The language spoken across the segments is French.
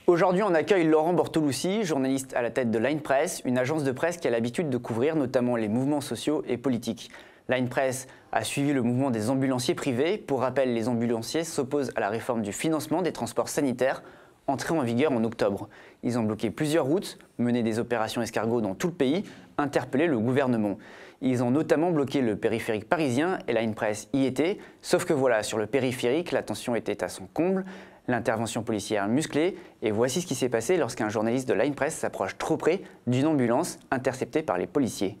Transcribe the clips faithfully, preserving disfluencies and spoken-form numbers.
Aujourd'hui, on accueille Laurent Bortolussi, journaliste à la tête de Line Press, une agence de presse qui a l'habitude de couvrir notamment les mouvements sociaux et politiques. Line Press a suivi le mouvement des ambulanciers privés. Pour rappel, les ambulanciers s'opposent à la réforme du financement des transports sanitaires, entrée en vigueur en octobre. Ils ont bloqué plusieurs routes, mené des opérations escargots dans tout le pays, interpellé le gouvernement. Ils ont notamment bloqué le périphérique parisien et Line Press y était. Sauf que voilà, sur le périphérique, la tension était à son comble, l'intervention policière musclée. Et voici ce qui s'est passé lorsqu'un journaliste de Line Press s'approche trop près d'une ambulance interceptée par les policiers.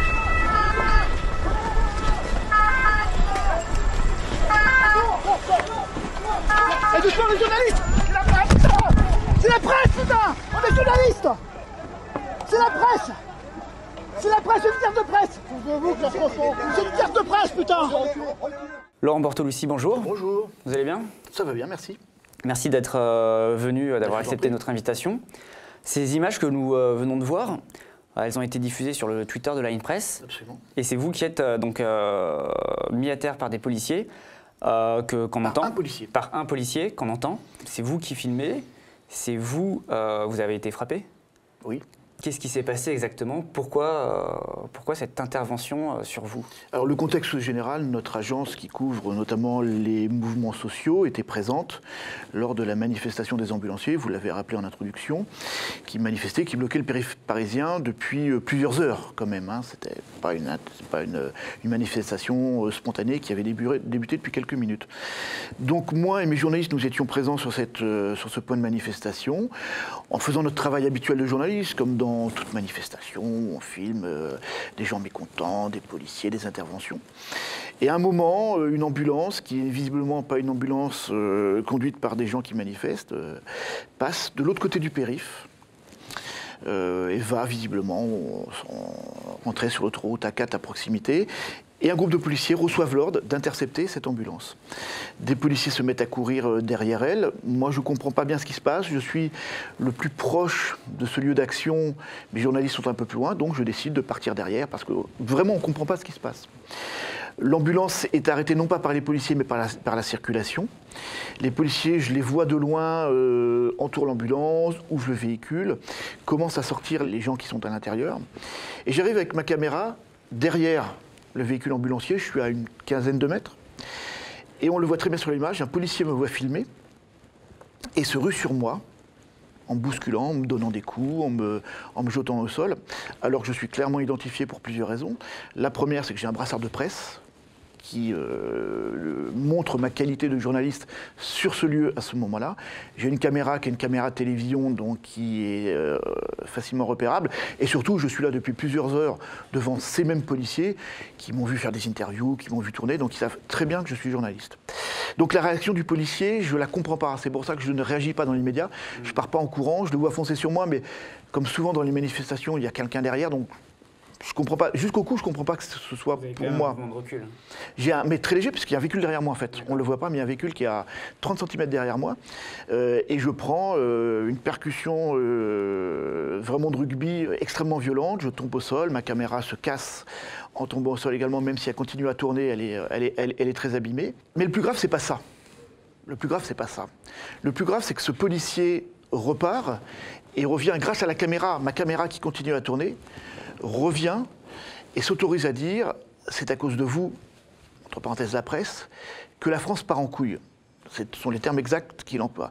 Et doucement les journalistes! C'est la presse, putain! C'est la presse, putain! On est journalistes! C'est la presse! C'est la presse, une carte de presse! C'est une carte de presse, putain! Laurent Bortolussi, bonjour. Bonjour. Vous allez bien? Ça va bien, merci. Merci d'être euh, venu, d'avoir accepté notre invitation. Ces images que nous euh, venons de voir, elles ont été diffusées sur le Twitter de Line Press. Absolument. Et c'est vous qui êtes euh, donc euh, mis à terre par des policiers. Euh, que, qu'on par entend, un policier. Par un policier qu'on entend. C'est vous qui filmez, c'est vous, euh, vous avez été frappé? Oui. Qu'est-ce qui s'est passé exactement? Pourquoi, euh, pourquoi cette intervention euh, sur vous? Alors le contexte général, notre agence qui couvre notamment les mouvements sociaux était présente lors de la manifestation des ambulanciers, vous l'avez rappelé en introduction, qui manifestait, qui bloquait le périph' parisien depuis euh, plusieurs heures quand même. Hein. C'était pas, une, pas une, une manifestation euh, spontanée qui avait débuté, débuté depuis quelques minutes. Donc moi et mes journalistes, nous étions présents sur, cette, euh, sur ce point de manifestation, en faisant notre travail habituel de journaliste, comme dans Dans toute manifestation, on filme euh, des gens mécontents, des policiers, des interventions. Et à un moment, euh, une ambulance, qui est visiblement pas une ambulance euh, conduite par des gens qui manifestent, euh, passe de l'autre côté du périph' euh, et va visiblement rentrer sur l'autoroute A quatre à proximité. Et un groupe de policiers reçoivent l'ordre d'intercepter cette ambulance. Des policiers se mettent à courir derrière elle. Moi, je ne comprends pas bien ce qui se passe. Je suis le plus proche de ce lieu d'action. Mes journalistes sont un peu plus loin, donc je décide de partir derrière parce que vraiment, on ne comprend pas ce qui se passe. L'ambulance est arrêtée non pas par les policiers, mais par la, par la circulation. Les policiers, je les vois de loin, euh, entourent l'ambulance, ouvrent le véhicule, commencent à sortir les gens qui sont à l'intérieur. Et j'arrive avec ma caméra derrière le véhicule ambulancier, je suis à une quinzaine de mètres, et on le voit très bien sur l'image, un policier me voit filmer, et se rue sur moi, en me bousculant, en me donnant des coups, en me, en me jetant au sol, alors que je suis clairement identifié pour plusieurs raisons. La première, c'est que j'ai un brassard de presse, qui euh, montre ma qualité de journaliste sur ce lieu à ce moment-là. J'ai une caméra qui est une caméra de télévision, donc qui est euh, facilement repérable. Et surtout, je suis là depuis plusieurs heures devant ces mêmes policiers qui m'ont vu faire des interviews, qui m'ont vu tourner, donc ils savent très bien que je suis journaliste. Donc la réaction du policier, je ne la comprends pas. C'est pour ça que je ne réagis pas dans l'immédiat. Je ne pars pas en courant, je le vois foncer sur moi, mais comme souvent dans les manifestations, il y a quelqu'un derrière, donc je comprends pas, jusqu'au coup, je comprends pas que ce soit Vous avez pour quand même moi. un mouvement de recul. J'ai un, mais très léger, puisqu'il y a un véhicule derrière moi en fait. On ne le voit pas, mais il y a un véhicule qui est à trente centimètres derrière moi. Euh, et je prends euh, une percussion euh, vraiment de rugby extrêmement violente. Je tombe au sol, ma caméra se casse en tombant au sol également, même si elle continue à tourner, elle est, elle est, elle, elle est très abîmée. Mais le plus grave, c'est pas ça. Le plus grave, c'est pas ça. Le plus grave, c'est que ce policier repart et revient grâce à la caméra, ma caméra qui continue à tourner, revient et s'autorise à dire, c'est à cause de vous, entre parenthèses la presse, que la France part en couille. Ce sont les termes exacts qu'il emploie.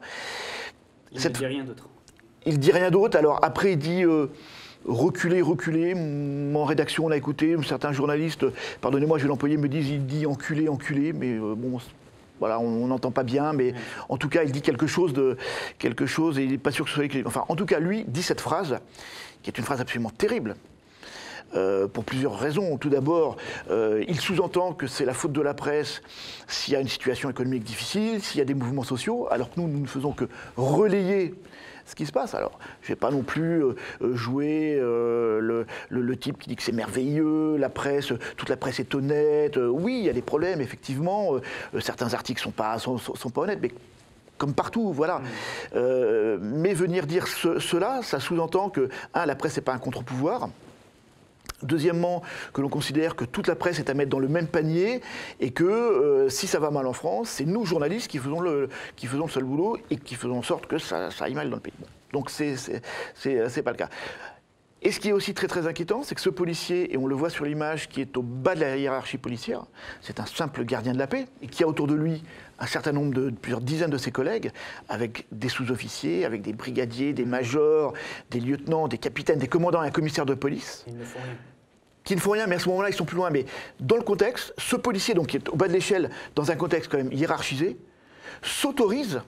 Il Cette... ne dit rien d'autre. Il dit rien d'autre. Alors après, il dit euh, reculer, reculer. En rédaction, on a écouté certains journalistes, pardonnez-moi, je vais l'employer, me disent, il dit enculé, enculé, mais euh, bon... Voilà, on n'entend pas bien, mais en tout cas, il dit quelque chose, de, quelque chose et il n'est pas sûr que ce soit écrit. Enfin, en tout cas, lui dit cette phrase, qui est une phrase absolument terrible, euh, pour plusieurs raisons. Tout d'abord, euh, il sous-entend que c'est la faute de la presse s'il y a une situation économique difficile, s'il y a des mouvements sociaux, alors que nous, nous ne faisons que relayer ce qui se passe. Alors, je ne vais pas non plus euh, jouer euh, le, le, le type qui dit que c'est merveilleux, la presse, toute la presse est honnête. Euh, oui, il y a des problèmes, effectivement. Euh, certains articles ne sont pas, sont, sont pas honnêtes, mais comme partout, voilà. Mmh. Euh, mais venir dire ce, cela, ça sous-entend que, un, la presse n'est pas un contre-pouvoir. Deuxièmement, que l'on considère que toute la presse est à mettre dans le même panier et que euh, si ça va mal en France, c'est nous, journalistes, qui faisons le, qui faisons le seul boulot et qui faisons en sorte que ça, ça aille mal dans le pays. Bon. Donc c'est c'est pas le cas. Et ce qui est aussi très très inquiétant, c'est que ce policier, et on le voit sur l'image, qui est au bas de la hiérarchie policière, c'est un simple gardien de la paix, et qui a autour de lui un certain nombre de, de plusieurs dizaines de ses collègues, avec des sous-officiers, avec des brigadiers, des majors, des lieutenants, des capitaines, des commandants et un commissaire de police. Ils ne font rien. Qui ne font rien, mais à ce moment-là, ils sont plus loin. Mais dans le contexte, ce policier, donc, qui est au bas de l'échelle, dans un contexte quand même hiérarchisé, s'autorise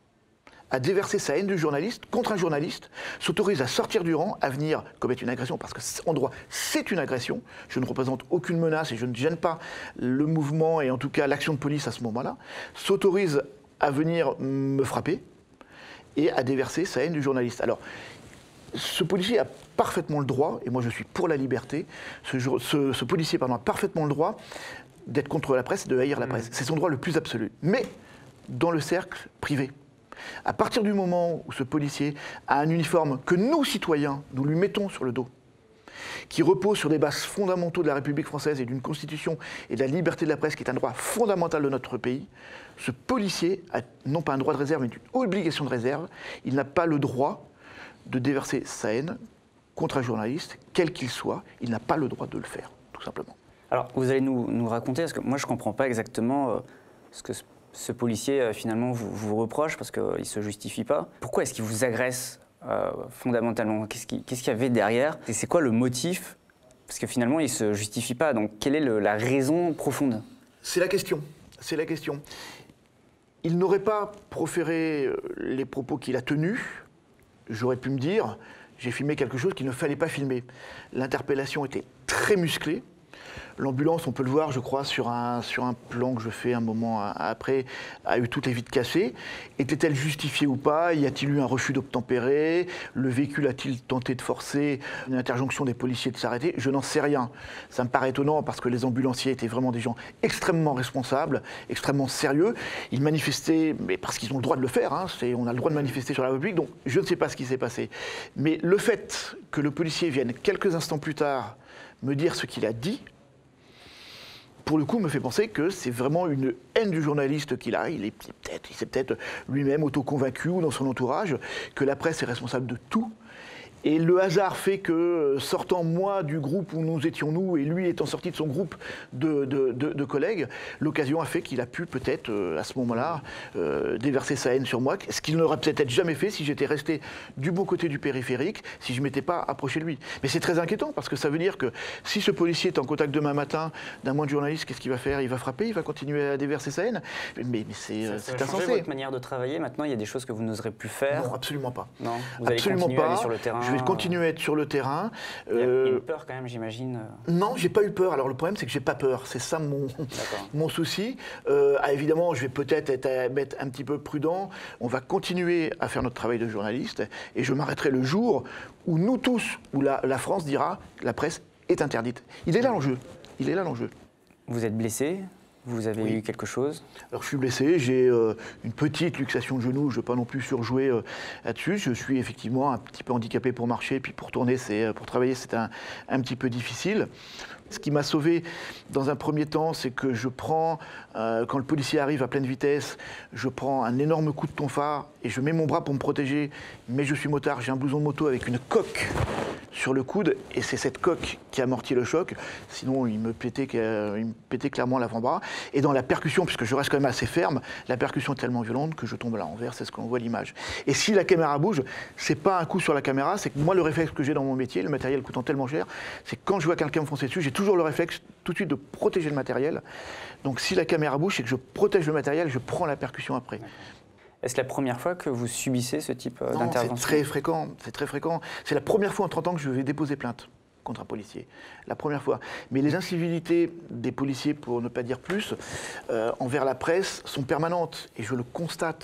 à déverser sa haine du journaliste contre un journaliste, s'autorise à sortir du rang, à venir commettre une agression, parce qu'en droit, c'est une agression. Je ne représente aucune menace et je ne gêne pas le mouvement et en tout cas l'action de police à ce moment-là, s'autorise à venir me frapper et à déverser sa haine du journaliste. Alors, ce policier a parfaitement le droit, et moi je suis pour la liberté, ce, ce, ce policier pardon, a parfaitement le droit d'être contre la presse et de haïr la presse. C'est son droit le plus absolu. Mais dans le cercle privé. À partir du moment où ce policier a un uniforme que nous, citoyens, nous lui mettons sur le dos, qui repose sur des bases fondamentaux de la République française et d'une constitution et de la liberté de la presse, qui est un droit fondamental de notre pays, ce policier a non pas un droit de réserve, mais une obligation de réserve. Il n'a pas le droit de déverser sa haine contre un journaliste, quel qu'il soit. Il n'a pas le droit de le faire, tout simplement. Alors, vous allez nous, nous raconter, parce que moi je ne comprends pas exactement euh, ce que ce ce policier, euh, finalement, vous, vous reproche, parce qu'il ne se justifie pas. Pourquoi est-ce qu'il vous agresse euh, fondamentalement? Qu'est-ce qu'il qu'est-ce qu'il y avait derrière? Et c'est quoi le motif? Parce que finalement, il ne se justifie pas. Donc, quelle est le, la raison profonde? C'est la question. C'est la question. Il n'aurait pas proféré les propos qu'il a tenus. J'aurais pu me dire, j'ai filmé quelque chose qu'il ne fallait pas filmer. L'interpellation était très musclée. L'ambulance, on peut le voir, je crois, sur un, sur un plan que je fais un moment après, a eu toutes les vitres cassées. Était-elle justifiée ou pas? Y a-t-il eu un refus d'obtempérer? Le véhicule a-t-il tenté de forcer une interjonction des policiers de s'arrêter? Je n'en sais rien. Ça me paraît étonnant parce que les ambulanciers étaient vraiment des gens extrêmement responsables, extrêmement sérieux. Ils manifestaient, mais parce qu'ils ont le droit de le faire, hein, on a le droit de manifester sur la République, donc je ne sais pas ce qui s'est passé. Mais le fait que le policier vienne quelques instants plus tard me dire ce qu'il a dit, pour le coup, me fait penser que c'est vraiment une haine du journaliste qu'il a. Il est peut-être, il s'est peut-être lui-même auto-convaincu ou dans son entourage que la presse est responsable de tout. Et le hasard fait que, sortant moi du groupe où nous étions nous, et lui étant sorti de son groupe de, de, de, de collègues, l'occasion a fait qu'il a pu peut-être, euh, à ce moment-là, euh, déverser sa haine sur moi, ce qu'il n'aurait peut-être jamais fait si j'étais resté du bon côté du périphérique, si je ne m'étais pas approché de lui. Mais c'est très inquiétant, parce que ça veut dire que si ce policier est en contact demain matin d'un moindre journaliste, qu'est-ce qu'il va faire? Il va frapper, il va continuer à déverser sa haine. Mais, mais c'est insensé. Ça va changer votre manière de travailler? Maintenant, il y a des choses que vous n'oserez plus faire? Non, absolument pas. Non, vous allez absolument continuer pas. à aller sur le terrain? Je vais continuer à être sur le terrain. Il y a euh... une peur quand même, j'imagine. Non, j'ai pas eu peur. Alors le problème, c'est que j'ai pas peur. C'est ça mon, mon souci. Euh, ah, évidemment, je vais peut-être être, être un petit peu prudent. On va continuer à faire notre travail de journaliste et je m'arrêterai le jour où nous tous, où la, la France dira la presse est interdite. Il est là l'enjeu. Il est là l'enjeu. Vous êtes blessé? Vous avez oui. eu quelque chose? Alors je suis blessé, j'ai euh, une petite luxation de genou, je ne veux pas non plus surjouer euh, là-dessus. Je suis effectivement un petit peu handicapé pour marcher, puis pour tourner, pour travailler, c'est un, un petit peu difficile. Ce qui m'a sauvé dans un premier temps, c'est que je prends, euh, quand le policier arrive à pleine vitesse, je prends un énorme coup de tonfa et je mets mon bras pour me protéger, mais je suis motard, j'ai un blouson de moto avec une coque sur le coude, et c'est cette coque qui amortit le choc, sinon il me pétait, il me pétait clairement l'avant-bras. Et dans la percussion, puisque je reste quand même assez ferme, la percussion est tellement violente que je tombe là envers, c'est ce qu'on voit à l'image. Et si la caméra bouge, c'est pas un coup sur la caméra, c'est que moi le réflexe que j'ai dans mon métier, le matériel coûtant tellement cher, c'est que quand je vois quelqu'un me foncer dessus, j'ai toujours le réflexe tout de suite de protéger le matériel. Donc si la caméra bouge, c'est que je protège le matériel et je prends la percussion après. Est-ce la première fois que vous subissez ce type d'intervention? C'est très fréquent, c'est très fréquent. C'est la première fois en trente ans que je vais déposer plainte contre un policier. La première fois. Mais les incivilités des policiers, pour ne pas dire plus, euh, envers la presse sont permanentes. Et je le constate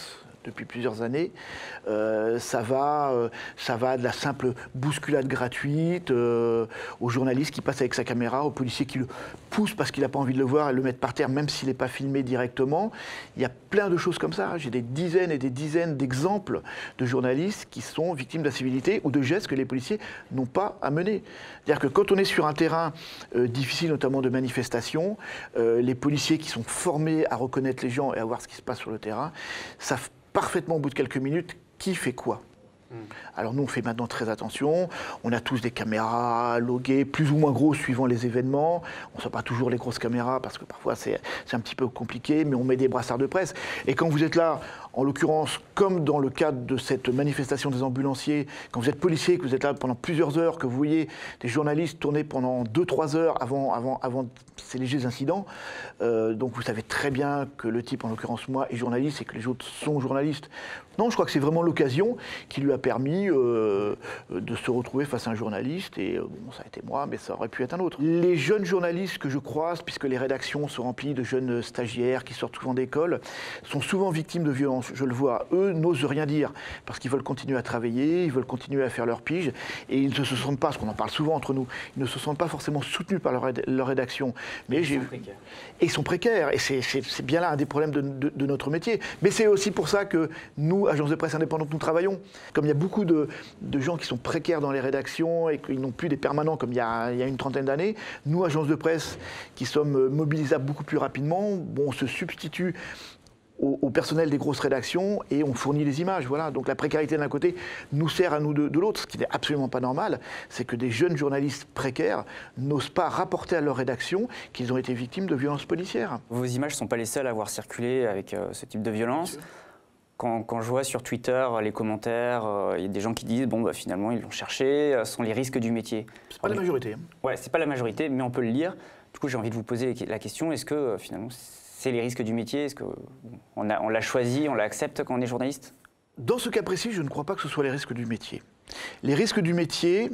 depuis plusieurs années. Euh, ça, va, euh, ça va de la simple bousculade gratuite euh, au journaliste qui passe avec sa caméra, au policier qui le pousse parce qu'il n'a pas envie de le voir et le mettre par terre même s'il n'est pas filmé directement. Il y a plein de choses comme ça. J'ai des dizaines et des dizaines d'exemples de journalistes qui sont victimes d'incivilité ou de gestes que les policiers n'ont pas à mener. C'est-à-dire que quand on est sur un terrain euh, difficile, notamment de manifestation, euh, les policiers qui sont formés à reconnaître les gens et à voir ce qui se passe sur le terrain savent parfaitement au bout de quelques minutes qui fait quoi. Mmh. Alors nous on fait maintenant très attention, on a tous des caméras loguées, plus ou moins grosses suivant les événements, on ne sort pas toujours les grosses caméras parce que parfois c'est un petit peu compliqué, mais on met des brassards de presse. Et quand vous êtes là, en l'occurrence, comme dans le cadre de cette manifestation des ambulanciers, quand vous êtes policier, que vous êtes là pendant plusieurs heures, que vous voyez des journalistes tourner pendant deux trois heures avant, avant, avant ces légers incidents, euh, donc vous savez très bien que le type, en l'occurrence moi, est journaliste et que les autres sont journalistes. Non, je crois que c'est vraiment l'occasion qui lui a permis euh, de se retrouver face à un journaliste, et euh, bon, ça a été moi, mais ça aurait pu être un autre. Les jeunes journalistes que je croise, puisque les rédactions sont remplies de jeunes stagiaires qui sortent souvent d'école, sont souvent victimes de violences. Je le vois, eux n'osent rien dire parce qu'ils veulent continuer à travailler, ils veulent continuer à faire leur pige et ils ne se sentent pas, parce qu'on en parle souvent entre nous, ils ne se sentent pas forcément soutenus par leur, leur rédaction. Mais ils sont précaires. Et ils sont précaires et c'est bien là un des problèmes de, de, de notre métier. Mais c'est aussi pour ça que nous, agences de presse indépendantes, nous travaillons. Comme il y a beaucoup de, de gens qui sont précaires dans les rédactions et qu'ils n'ont plus des permanents comme il y a, il y a une trentaine d'années, nous, agences de presse qui sommes mobilisables beaucoup plus rapidement, bon, on se substitue Au, au personnel des grosses rédactions et on fournit les images. Voilà. Donc la précarité d'un côté nous sert à nous de, de l'autre. Ce qui n'est absolument pas normal, c'est que des jeunes journalistes précaires n'osent pas rapporter à leur rédaction qu'ils ont été victimes de violences policières. Vos images ne sont pas les seules à avoir circulé avec euh, ce type de violence. Quand, quand je vois sur Twitter les commentaires, il euh, y a des gens qui disent bon bah finalement ils l'ont cherché, euh, ce sont les risques du métier. C'est pas la majorité. Hein. Ouais, c'est pas la majorité, mais on peut le lire. Du coup, j'ai envie de vous poser la question, est-ce que euh, finalement c'est les risques du métier? Est-ce qu'on on l'a choisi, on l'accepte quand on est journaliste? Dans ce cas précis, je ne crois pas que ce soit les risques du métier. Les risques du métier,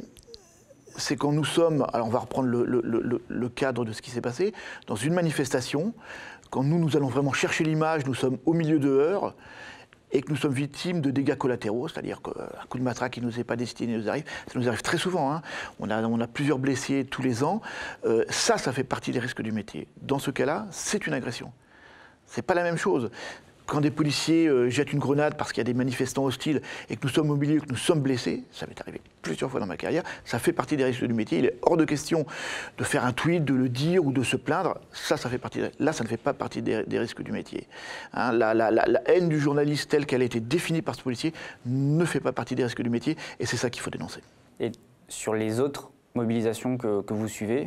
c'est quand nous sommes, alors on va reprendre le, le, le, le cadre de ce qui s'est passé, dans une manifestation, quand nous, nous allons vraiment chercher l'image, nous sommes au milieu de heures, et que nous sommes victimes de dégâts collatéraux, c'est-à-dire qu'un coup de matraque qui ne nous est pas destiné nous arrive, ça nous arrive très souvent, hein. on, a, on a plusieurs blessés tous les ans, euh, ça, ça fait partie des risques du métier. Dans ce cas-là, c'est une agression. C'est pas la même chose. Quand des policiers euh, jettent une grenade parce qu'il y a des manifestants hostiles et que nous sommes au milieu, que nous sommes blessés, ça m'est arrivé plusieurs fois dans ma carrière, ça fait partie des risques du métier. Il est hors de question de faire un tweet, de le dire ou de se plaindre. Ça, ça fait partie. De... Là, ça ne fait pas partie des, des risques du métier. Hein, la, la, la, la haine du journaliste telle qu'elle a été définie par ce policier ne fait pas partie des risques du métier, et c'est ça qu'il faut dénoncer. Et sur les autres mobilisations que, que vous suivez,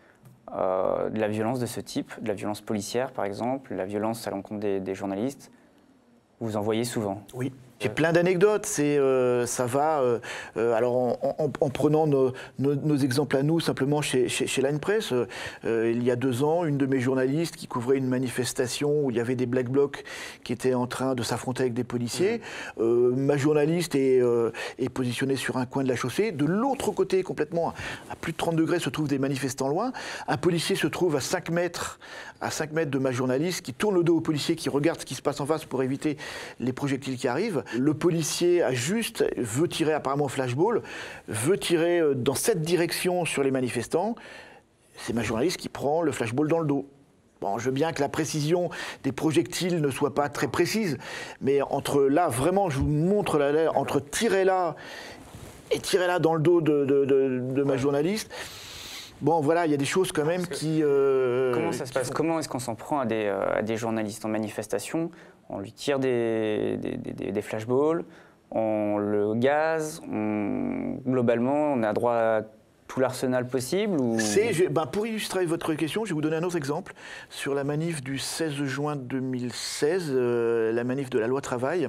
Euh, de la violence de ce type, de la violence policière par exemple, la violence à l'encontre des, des journalistes, vous en voyez souvent? Oui. J'ai plein d'anecdotes, euh, ça va, euh, euh, alors en, en, en prenant nos, nos, nos exemples à nous, simplement chez, chez, chez Line Press, euh, il y a deux ans, une de mes journalistes qui couvrait une manifestation où il y avait des Black Blocs qui étaient en train de s'affronter avec des policiers, mmh. euh, ma journaliste est, euh, est positionnée sur un coin de la chaussée, de l'autre côté complètement, à plus de trente degrés, se trouvent des manifestants loin, un policier se trouve à cinq mètres, à cinq mètres de ma journaliste, qui tourne le dos au policier, qui regarde ce qui se passe en face pour éviter les projectiles qui arrivent. Le policier a juste, veut tirer apparemment flashball, veut tirer dans cette direction sur les manifestants. C'est ma journaliste qui prend le flashball dans le dos. Bon, je veux bien que la précision des projectiles ne soit pas très précise, mais entre là, vraiment, je vous montre là, entre tirer là et tirer là dans le dos de, de, de, de ma journaliste. Bon, voilà, il y a des choses quand même qui... Euh, comment ça se passe? Comment est-ce qu'on s'en prend à des, euh, à des journalistes en manifestation? On lui tire des, des, des, des flashballs, on le gaze, on, globalement, on a droit à tout l'arsenal possible ou... ben, Pour illustrer votre question, je vais vous donner un autre exemple. Sur la manif du seize juin deux mille seize, euh, la manif de la loi travail,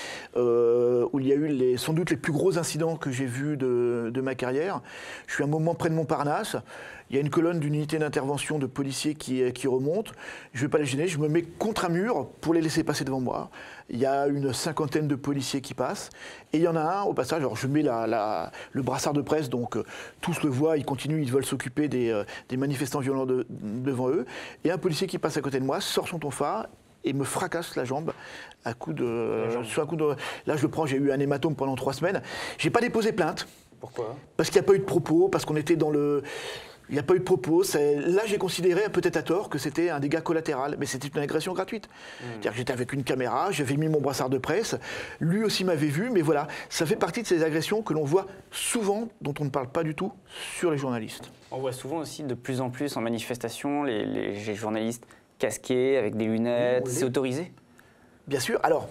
euh, où il y a eu les, sans doute les plus gros incidents que j'ai vus de, de ma carrière. Je suis un moment près de Montparnasse. Il y a une colonne d'une unité d'intervention de policiers qui, qui remonte. Je ne vais pas les gêner, je me mets contre un mur pour les laisser passer devant moi. Il y a une cinquantaine de policiers qui passent. Et il y en a un, au passage, alors je mets la, la, le brassard de presse, donc euh, tous le voient, ils continuent, ils veulent s'occuper des, euh, des manifestants violents de, devant eux. Et un policier qui passe à côté de moi sort son tonfa et me fracasse la jambe à coup de, sur un coup de... Là, je le prends, j'ai eu un hématome pendant trois semaines. J'ai pas déposé plainte. Pourquoi? Parce qu'il n'y a pas eu de propos, parce qu'on était dans le... Il n'y a pas eu de propos. Là, j'ai considéré, peut-être à tort, que c'était un dégât collatéral. Mais c'était une agression gratuite. Mmh. C'est-à-dire que j'étais avec une caméra, j'avais mis mon brassard de presse. Lui aussi m'avait vu. Mais voilà, ça fait partie de ces agressions que l'on voit souvent, dont on ne parle pas du tout sur les journalistes. On voit souvent aussi de plus en plus en manifestation les, les, les journalistes casqués, avec des lunettes. Oui, c'est autorisé? Bien sûr. Alors...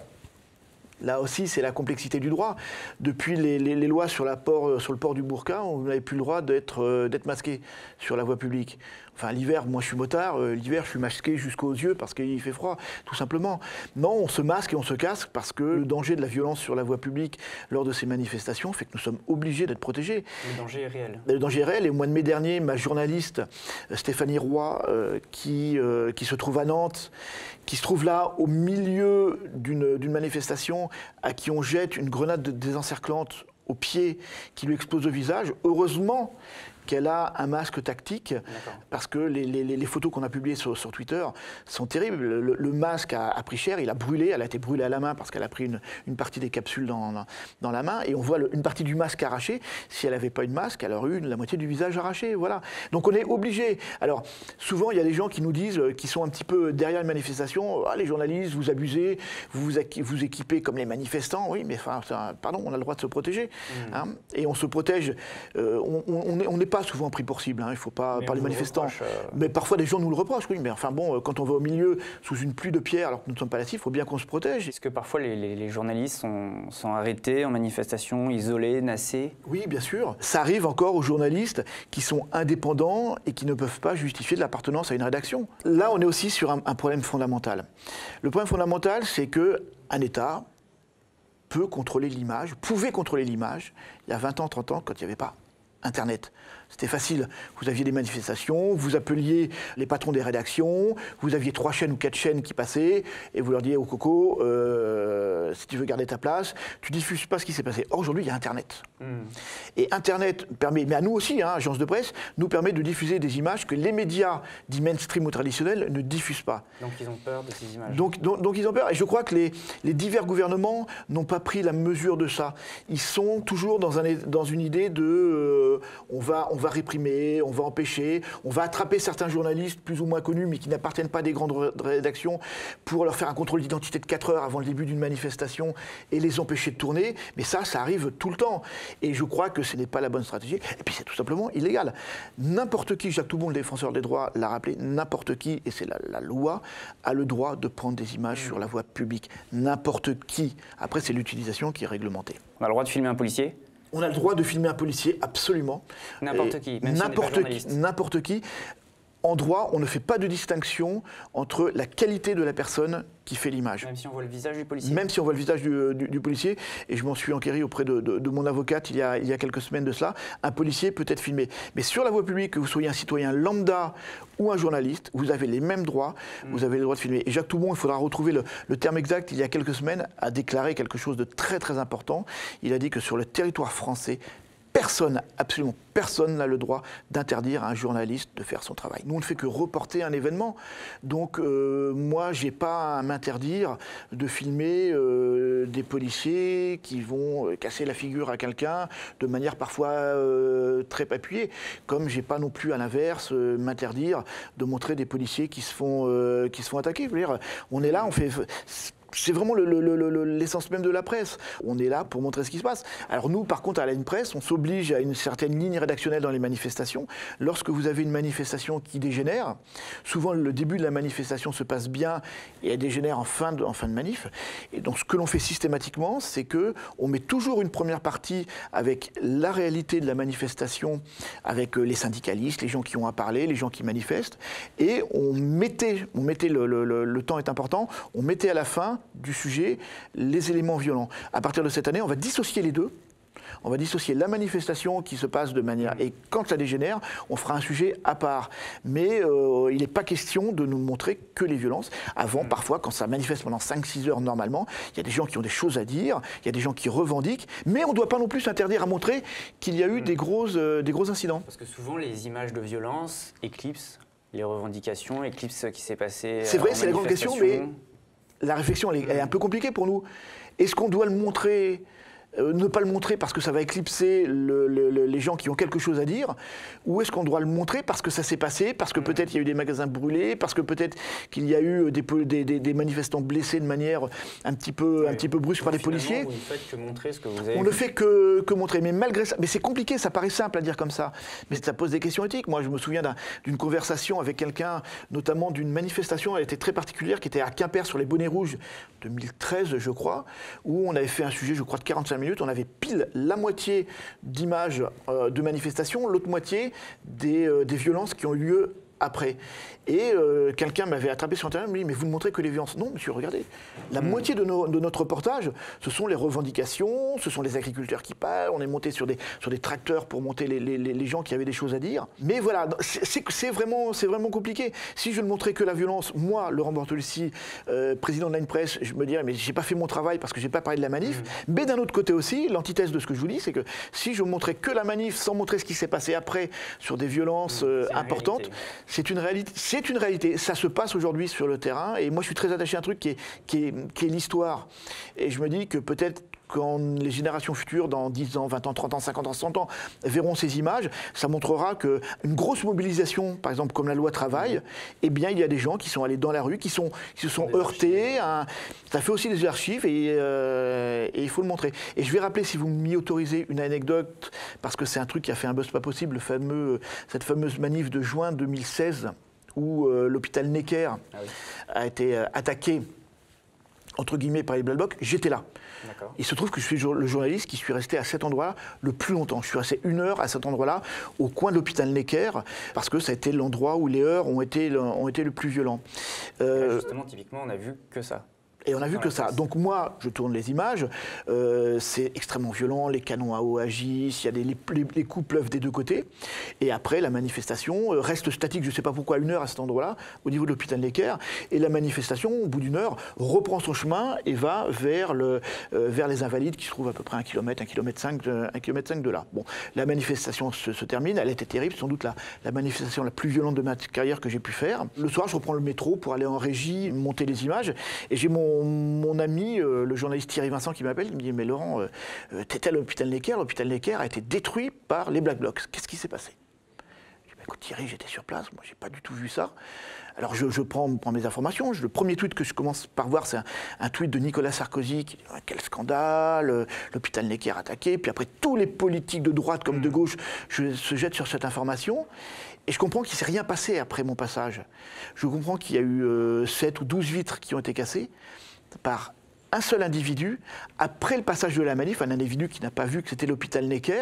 Là aussi, c'est la complexité du droit. Depuis les, les, les lois sur, la port, sur le port du burqa, on n'avait plus le droit d'être euh, d'être masqué sur la voie publique. Enfin, l'hiver, moi je suis motard, euh, l'hiver je suis masqué jusqu'aux yeux parce qu'il fait froid, tout simplement. Non, on se masque et on se casque parce que le danger de la violence sur la voie publique lors de ces manifestations fait que nous sommes obligés d'être protégés. Le danger est réel. Le danger est réel. Et au mois de mai dernier, ma journaliste Stéphanie Roy, euh, qui, euh, qui se trouve à Nantes, qui se trouve là au milieu d'une d'une manifestation, à qui on jette une grenade désencerclante au pied qui lui explose au visage. Heureusement qu'elle a un masque tactique, parce que les, les, les photos qu'on a publiées sur, sur Twitter sont terribles. Le, le masque a, a pris cher, il a brûlé, elle a été brûlée à la main parce qu'elle a pris une, une partie des capsules dans, dans, dans la main, et on voit le, une partie du masque arraché. Si elle n'avait pas eu de masque, elle aurait eu la moitié du visage arraché. Voilà. Donc on est obligé. Alors souvent, il y a des gens qui nous disent, qui sont un petit peu derrière une manifestation, ah, les journalistes, vous abusez, vous vous, vous équipez comme les manifestants. Oui, mais enfin, ça, pardon, on a le droit de se protéger. Mmh. Hein, et on se protège. Euh, on n'est pas souvent pris pour cible, hein, il ne faut pas, par les manifestants. Reproche, euh... Mais parfois, des gens nous le reprochent, oui, mais enfin bon, quand on va au milieu, sous une pluie de pierres, alors que nous ne sommes pas là, il faut bien qu'on se protège. Est-ce que parfois les, les, les journalistes sont, sont arrêtés en manifestation, isolés, nassés? Oui, bien sûr. Ça arrive encore aux journalistes qui sont indépendants et qui ne peuvent pas justifier de l'appartenance à une rédaction. Là, on est aussi sur un, un problème fondamental. Le problème fondamental, c'est qu'un État peut contrôler l'image, pouvait contrôler l'image, il y a vingt ans, trente ans, quand il n'y avait pas Internet. C'était facile. Vous aviez des manifestations, vous appeliez les patrons des rédactions, vous aviez trois chaînes ou quatre chaînes qui passaient, et vous leur disiez au Coco, euh, si tu veux garder ta place, tu diffuses pas ce qui s'est passé. Or, aujourd'hui, il y a Internet. Mm. Et Internet permet, mais à nous aussi, hein, agence de presse, nous permet de diffuser des images que les médias dits mainstream ou traditionnels ne diffusent pas. Donc ils ont peur de ces images. Donc, donc, donc ils ont peur. Et je crois que les, les divers gouvernements n'ont pas pris la mesure de ça. Ils sont toujours dans, un, dans une idée de... Euh, on va... On on va réprimer, on va empêcher, on va attraper certains journalistes plus ou moins connus mais qui n'appartiennent pas à des grandes rédactions pour leur faire un contrôle d'identité de quatre heures avant le début d'une manifestation et les empêcher de tourner. Mais ça, ça arrive tout le temps. Et je crois que ce n'est pas la bonne stratégie. Et puis c'est tout simplement illégal. N'importe qui, Jacques Toubon, le défenseur des droits, l'a rappelé, n'importe qui, et c'est la, la loi, a le droit de prendre des images sur la voie publique. N'importe qui. Après, c'est l'utilisation qui est réglementée. On a le droit de filmer un policier ? On a le droit de filmer un policier, absolument. N'importe qui, même n'importe qui, n'importe qui. En droit, on ne fait pas de distinction entre la qualité de la personne qui fait l'image. Même si on voit le visage du policier. Même si on voit le visage du, du, du policier. Et je m'en suis enquéri auprès de, de, de mon avocate il y, a, il y a quelques semaines de cela. Un policier peut être filmé. Mais sur la voie publique, que vous soyez un citoyen lambda ou un journaliste, vous avez les mêmes droits, mmh. vous avez le droit de filmer. Et Jacques Toubon, il faudra retrouver le, le terme exact, il y a quelques semaines, a déclaré quelque chose de très très important. Il a dit que sur le territoire français, personne, absolument personne n'a le droit d'interdire à un journaliste de faire son travail. Nous, on ne fait que reporter un événement. Donc, euh, moi, je n'ai pas à m'interdire de filmer euh, des policiers qui vont casser la figure à quelqu'un de manière parfois euh, très appuyée. Comme je n'ai pas non plus, à l'inverse, euh, m'interdire de montrer des policiers qui se font, euh, qui se font attaquer. Je veux dire, on est là, on fait... C'est vraiment le, le, le, l'essence même de la presse. On est là pour montrer ce qui se passe. Alors nous, par contre, à la presse, on s'oblige à une certaine ligne rédactionnelle dans les manifestations. Lorsque vous avez une manifestation qui dégénère, souvent le début de la manifestation se passe bien et elle dégénère en fin de, en fin de manif. Et donc ce que l'on fait systématiquement, c'est qu'on met toujours une première partie avec la réalité de la manifestation, avec les syndicalistes, les gens qui ont à parler, les gens qui manifestent. Et on mettait, on mettait le, le, le, le temps est important, on mettait à la fin du sujet les éléments violents. À partir de cette année, on va dissocier les deux. On va dissocier la manifestation qui se passe de manière... Et quand ça dégénère, on fera un sujet à part. Mais euh, il n'est pas question de nous montrer que les violences. Avant, mmh. parfois, quand ça manifeste pendant cinq six heures normalement, il y a des gens qui ont des choses à dire, il y a des gens qui revendiquent, mais on ne doit pas non plus s'interdire à montrer qu'il y a eu mmh. des, gros, euh, des gros incidents. Parce que souvent, les images de violence éclipsent les revendications, éclipsent ce qui s'est passé. C'est vrai, c'est la grande question, mais... la réflexion elle est, elle est un peu compliquée pour nous. Est-ce qu'on doit le montrer ? Euh, ne pas le montrer parce que ça va éclipser le, le, le, les gens qui ont quelque chose à dire, ou est-ce qu'on doit le montrer parce que ça s'est passé, parce que peut-être il y a eu des magasins brûlés, parce que peut-être qu'il y a eu des, des, des, des manifestants blessés de manière un petit peu, oui. un petit peu brusque par les policiers. Vous ne faites que montrer ce que vous avez On vu. ne fait que, que montrer, mais malgré ça, mais c'est compliqué, ça paraît simple à dire comme ça, mais ça pose des questions éthiques. Moi je me souviens d'une conversation avec quelqu'un, notamment d'une manifestation, elle était très particulière, qui était à Quimper sur les bonnets rouges, deux mille treize je crois, où on avait fait un sujet je crois de quarante-cinq minutes, on avait pile la moitié d'images euh, de manifestations, l'autre moitié des, euh, des violences qui ont eu lieu après. Et euh, quelqu'un m'avait attrapé sur Internet, me dit « mais vous ne montrez que les violences ». Non, monsieur, regardez, la mmh. moitié de, nos, de notre reportage, ce sont les revendications, ce sont les agriculteurs qui parlent, on est monté sur des, sur des tracteurs pour monter les, les, les gens qui avaient des choses à dire. Mais voilà, c'est vraiment, vraiment compliqué. Si je ne montrais que la violence, moi, Laurent Bortolussi, euh, président de Line Press, je me dirais « mais j'ai pas fait mon travail parce que j'ai pas parlé de la manif mmh. ». Mais d'un autre côté aussi, l'antithèse de ce que je vous dis, c'est que si je montrais que la manif sans montrer ce qui s'est passé après sur des violences mmh, euh, importantes, c'est une réalité. C'est une réalité, ça se passe aujourd'hui sur le terrain et moi je suis très attaché à un truc qui est, qui est, qui est l'histoire. Et je me dis que peut-être quand les générations futures, dans dix ans, vingt ans, trente ans, cinquante ans, cent ans, verront ces images, ça montrera qu'une grosse mobilisation, par exemple comme la loi travail, eh bien il y a des gens qui sont allés dans la rue, qui, sont, qui se sont heurtés, hein, ça fait aussi des archives et, euh, et il faut le montrer. Et je vais rappeler, si vous m'y autorisez, une anecdote, parce que c'est un truc qui a fait un buzz pas possible, le fameux, cette fameuse manif de juin deux mille seize, où euh, l'hôpital Necker ah oui. a été euh, attaqué, entre guillemets, par les Black Blocs, j'étais là. Il se trouve que je suis le journaliste qui suis resté à cet endroit-là le plus longtemps. Je suis resté une heure à cet endroit-là, au coin de l'hôpital Necker, parce que ça a été l'endroit où les heurts ont été, ont été le plus violents. Euh, justement, typiquement, on n'a vu que ça. Et on a vu que ça. Donc moi, je tourne les images, euh, c'est extrêmement violent, les canons à eau agissent, il y a des, les, les coups pleuvent des deux côtés. Et après, la manifestation euh, reste statique, je ne sais pas pourquoi, une heure à cet endroit-là, au niveau de l'hôpital Necker. Et la manifestation, au bout d'une heure, reprend son chemin et va vers, le, euh, vers les Invalides, qui se trouvent à peu près un kilomètre, un kilomètre cinq de, un kilomètre cinq de là. Bon, la manifestation se, se termine, elle était terrible, sans doute la, la manifestation la plus violente de ma carrière que j'ai pu faire. Le soir, je reprends le métro pour aller en régie, monter les images, et j'ai mon Mon ami, euh, le journaliste Thierry Vincent, qui m'appelle, il me dit « Mais Laurent, euh, t'étais à l'hôpital Necker, l'hôpital Necker a été détruit par les Black Blocs. Qu'est-ce qui s'est passé ?» Je dis bah, « Écoute Thierry, j'étais sur place, moi j'ai pas du tout vu ça. » Alors je, je prends, prends mes informations. Le premier tweet que je commence par voir, c'est un, un tweet de Nicolas Sarkozy qui dit « Quel scandale, l'hôpital Necker attaqué. » Puis après, tous les politiques de droite comme de gauche je, se jettent sur cette information. Et je comprends qu'il ne s'est rien passé après mon passage. Je comprends qu'il y a eu euh, sept ou douze vitres qui ont été cassées par un seul individu, après le passage de la manif, un individu qui n'a pas vu que c'était l'hôpital Necker.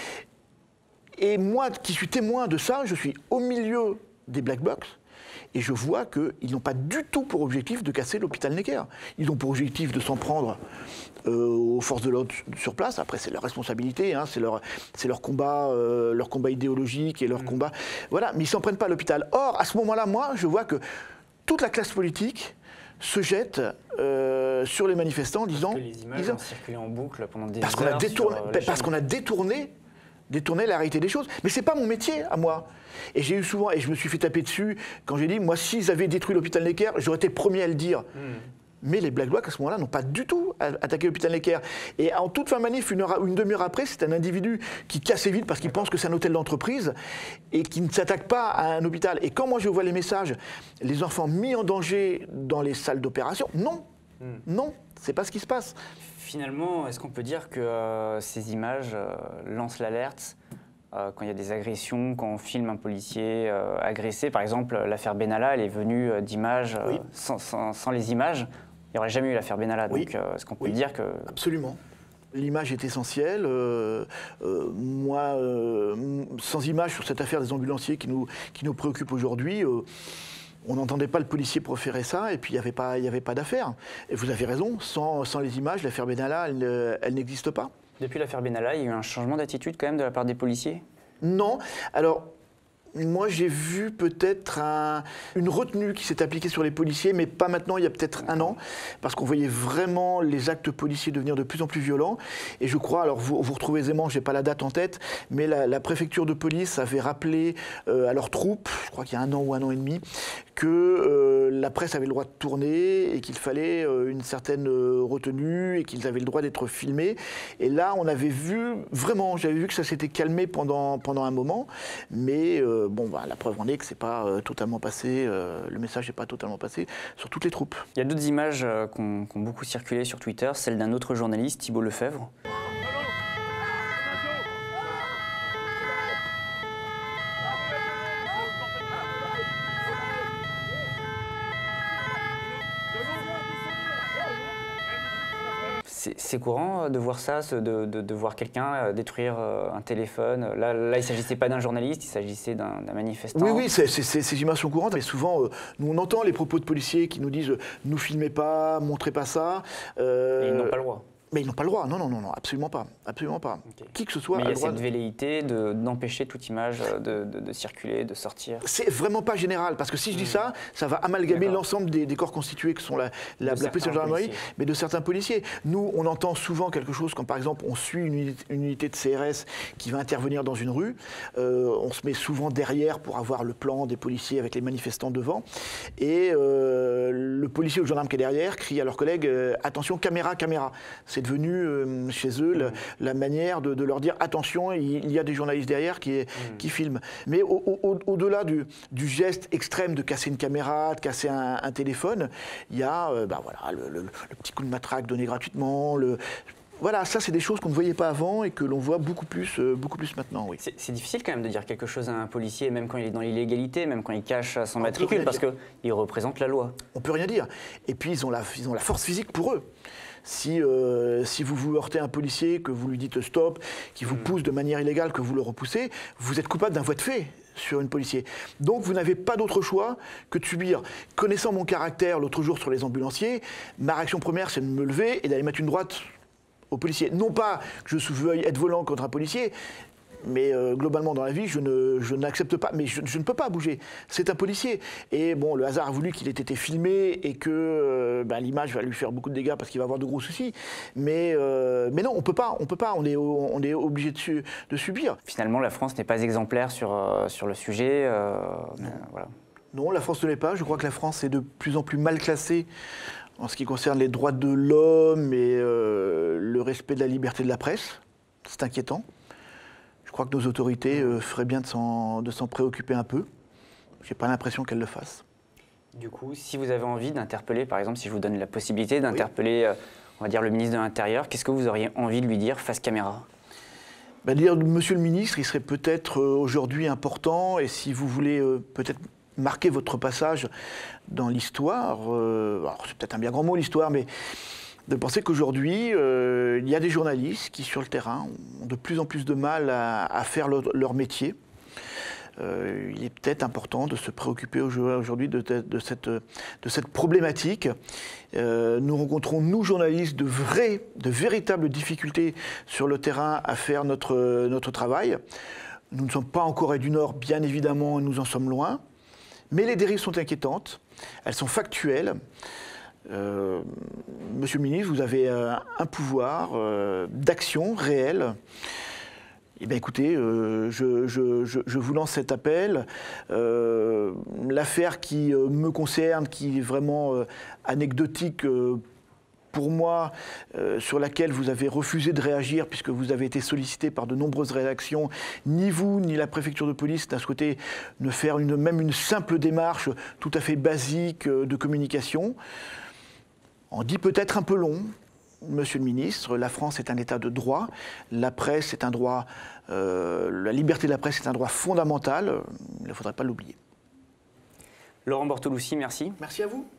Et moi, qui suis témoin de ça, je suis au milieu des Black Blocs, et je vois qu'ils n'ont pas du tout pour objectif de casser l'hôpital Necker. Ils ont pour objectif de s'en prendre euh, aux forces de l'ordre sur place. Après, c'est leur responsabilité, hein, c'est leur, leur, combat, euh, leur combat idéologique et leur mmh. combat... Voilà, mais ils ne s'en prennent pas à l'hôpital. Or, à ce moment-là, moi, je vois que toute la classe politique se jette euh, sur les manifestants en disant... Parce que les images disant, ont circulé en boucle pendant des parce qu'on a détourné, parce qu'on a détourné, détourné la réalité des choses. Mais c'est pas mon métier à moi. Et j'ai eu souvent, et je me suis fait taper dessus quand j'ai dit, moi, s'ils avaient détruit l'hôpital Necker, j'aurais été le premier à le dire. Mm. Mais les Black Blocs, à ce moment-là, n'ont pas du tout attaqué l'hôpital Necker. Et en toute fin manif, une, heure, une demi-heure après, c'est un individu qui casse vite parce qu'il pense que c'est un hôtel d'entreprise et qui ne s'attaque pas à un hôpital. Et quand moi je vois les messages, les enfants mis en danger dans les salles d'opération, non, mm. non, c'est pas ce qui se passe. Finalement, est-ce qu'on peut dire que euh, ces images euh, lancent l'alerte euh, quand il y a des agressions, quand on filme un policier euh, agressé? Par exemple, l'affaire Benalla, elle est venue euh, d'images. Euh, oui. sans, sans, sans les images, il n'y aurait jamais eu l'affaire Benalla. Oui. Donc, euh, est-ce qu'on peut oui. dire que... Absolument. L'image est essentielle. Euh, euh, moi, euh, sans image sur cette affaire des ambulanciers qui nous, qui nous préoccupe aujourd'hui, euh, on n'entendait pas le policier proférer ça, et puis il n'y avait pas, il n'y avait pas d'affaire. Et vous avez raison, sans, sans les images, l'affaire Benalla, elle, elle n'existe pas. Depuis l'affaire Benalla, il y a eu un changement d'attitude quand même de la part des policiers? Non. Alors, Moi, j'ai vu peut-être un, une retenue qui s'est appliquée sur les policiers, mais pas maintenant, il y a peut-être un an, parce qu'on voyait vraiment les actes policiers devenir de plus en plus violents. Et je crois, alors vous, vous retrouvez aisément, je n'ai pas la date en tête, mais la, la préfecture de police avait rappelé euh, à leurs troupes, je crois qu'il y a un an ou un an et demi, que euh, la presse avait le droit de tourner et qu'il fallait euh, une certaine euh, retenue et qu'ils avaient le droit d'être filmés. Et là, on avait vu, vraiment, j'avais vu que ça s'était calmé pendant, pendant un moment, mais euh, bon, bah, la preuve en est que c'est pas euh, totalement passé, euh, le message n'est pas totalement passé sur toutes les troupes. Il y a d'autres images euh, qui ont, qui ont beaucoup circulé sur Twitter, celle d'un autre journaliste, Thibault Lefebvre. C'est courant de voir ça, de, de, de voir quelqu'un détruire un téléphone. Là, là il ne s'agissait pas d'un journaliste, il s'agissait d'un manifestant. Oui, oui, c'est, c'est, ces images sont courantes, mais souvent, euh, nous, on entend les propos de policiers qui nous disent euh, « nous filmez pas, montrez pas ça euh, ». Et ils n'ont pas le droit. Mais ils n'ont pas le droit, non, non, non, non, absolument pas, absolument pas. Okay. Qui que ce soit. Mais il y a, a cette de... velléité d'empêcher toute image de, de, de circuler, de sortir. C'est vraiment pas général, parce que si je dis mmh. ça, ça va amalgamer l'ensemble des, des corps constitués que sont la, la, la police et la gendarmerie, mais de certains policiers. Nous, on entend souvent quelque chose quand, par exemple, on suit une unité, une unité de C R S qui va intervenir dans une rue. Euh, on se met souvent derrière pour avoir le plan des policiers avec les manifestants devant. Et euh, le policier ou le gendarme qui est derrière crie à leurs collègues euh, « Attention, caméra, caméra ». C'est devenu euh, chez eux la, la manière de, de leur dire attention, il, il y a des journalistes derrière qui, mmh. qui filment. Mais au-delà au, au du, du geste extrême de casser une caméra, de casser un, un téléphone, il y a euh, bah voilà, le, le, le petit coup de matraque donné gratuitement. Le, voilà, ça c'est des choses qu'on ne voyait pas avant et que l'on voit beaucoup plus, euh, beaucoup plus maintenant. Oui. C'est difficile quand même de dire quelque chose à un policier, même quand il est dans l'illégalité, même quand il cache son matricule, parce qu'il représente la loi. On ne peut rien dire. Et puis ils ont la, ils ont la force physique pour eux. Si, euh, si vous vous heurtez un policier, que vous lui dites stop, qui vous mmh. pousse de manière illégale, que vous le repoussez, vous êtes coupable d'un voie de fait sur une policier. Donc vous n'avez pas d'autre choix que de subir. Connaissant mon caractère l'autre jour sur les ambulanciers, ma réaction première c'est de me lever et d'aller mettre une droite au policier. Non pas que je veuille être volant contre un policier, mais euh, globalement dans la vie, je, ne, je n'accepte pas, mais je, je ne peux pas bouger. C'est un policier. Et bon, le hasard a voulu qu'il ait été filmé et que euh, ben, l'image va lui faire beaucoup de dégâts parce qu'il va avoir de gros soucis. Mais, euh, mais non, on peut pas, on peut pas, on est, on est obligé de, su, de subir. Finalement, la France n'est pas exemplaire sur, euh, sur le sujet. Euh, non. Euh, voilà. Non, la France ne l'est pas. Je crois que la France est de plus en plus mal classée en ce qui concerne les droits de l'homme et euh, le respect de la liberté de la presse. C'est inquiétant. Je crois que nos autorités euh, feraient bien de s'en préoccuper un peu. Je n'ai pas l'impression qu'elles le fassent. Du coup, si vous avez envie d'interpeller, par exemple, si je vous donne la possibilité d'interpeller, oui. euh, on va dire, le ministre de l'Intérieur, qu'est-ce que vous auriez envie de lui dire face caméra? Ben, dire, monsieur le ministre, il serait peut-être euh, aujourd'hui important, et si vous voulez euh, peut-être marquer votre passage dans l'histoire, euh, alors c'est peut-être un bien grand mot l'histoire, mais de penser qu'aujourd'hui, euh, il y a des journalistes qui, sur le terrain, ont de plus en plus de mal à, à faire leur, leur métier. Euh, il est peut-être important de se préoccuper aujourd'hui de, de, de, cette, de cette problématique. Euh, nous rencontrons, nous, journalistes, de, vrais, de véritables difficultés sur le terrain à faire notre, notre travail. Nous ne sommes pas en Corée du Nord, bien évidemment, nous en sommes loin. Mais les dérives sont inquiétantes, elles sont factuelles. Euh, Monsieur le ministre, vous avez euh, un pouvoir euh, d'action réelle. Eh bien, écoutez, euh, je, je, je, je vous lance cet appel. Euh, L'affaire qui euh, me concerne, qui est vraiment euh, anecdotique euh, pour moi, euh, sur laquelle vous avez refusé de réagir puisque vous avez été sollicité par de nombreuses réactions, ni vous, ni la préfecture de police n'a souhaité ne faire une, même une simple démarche tout à fait basique euh, de communication. On dit peut-être un peu long, monsieur le ministre, la France est un état de droit, la presse est un droit, euh, la liberté de la presse est un droit fondamental, il ne faudrait pas l'oublier. Laurent Bortolussi, merci. Merci à vous.